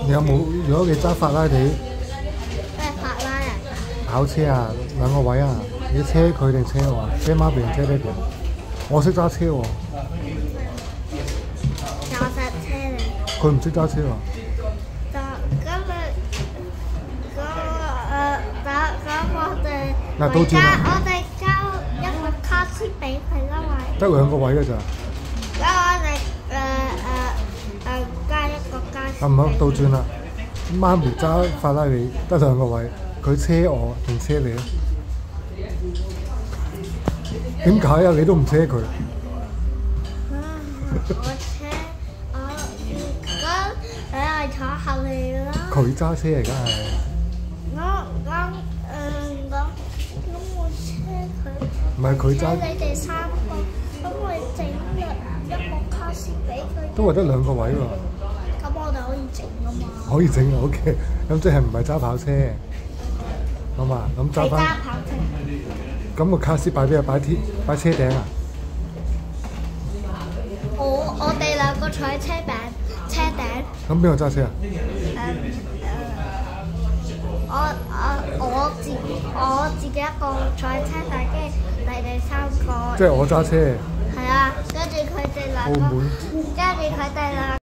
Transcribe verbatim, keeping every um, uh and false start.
你有冇？如果你揸法拉利咩法拉人啊？ 跑車啊，兩個位啊，你車佢定車我啊？車媽邊車爹哋？我識揸車喎。 我識車你。 佢唔識揸車喎。 就咁咪咁誒，咁咁我哋嗱倒轉啦我哋交一個卡士俾佢啦，咪。 得兩個位㗎咋？ 咁我哋誒誒誒加一個加士。 啊唔好倒轉啦，媽咪揸法拉利得兩個位，佢車我定車你咧？點解啊？你都唔車佢？ 啊！我車我咁你係坐後面啦。 佢揸車嚟，梗係。 我我誒我咁我車佢。 唔係佢揸。 車你哋三個，咁我整一個卡士俾佢。 都話得兩個位喎。 咁我哋可以整噶嘛？ 可以整啊 ，OK。咁即係唔係揸跑車？好嘛，咁揸翻。 係揸跑車。 咁個卡士擺邊啊？擺天擺車頂啊？ 我我哋兩個坐喺車頂，車頂。 咁邊個揸車啊？ 誒誒，我我我自我自己一個坐喺車頂，跟住你哋三個。 即係我揸車。 係啊，跟住佢哋兩個，跟住佢哋兩。